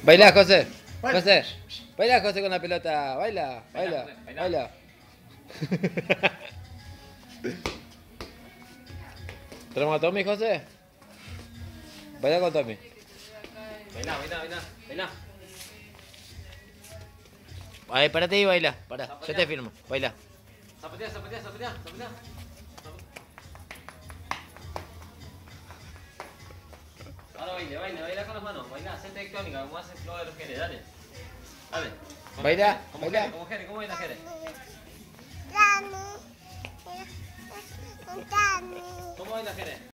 Baila, José. José. Baila, José, con la pelota. Baila, baila, baila. ¿Tenemos a Tommy, José? Baila con Tommy. Baila, baila, baila, baila. A ver, párate y baila. Pará, yo te firmo. Baila. Zapatea, zapatea, zapatea, zapatea. Ahora baila, baila, baila con las manos. Baila, hacete electrónica, como hace Flo de los Jerez, dale. Dale. Baila, Como baila. Jerez, como Jerez, ¿cómo baila Jerez? ¿Cómo baila Jerez?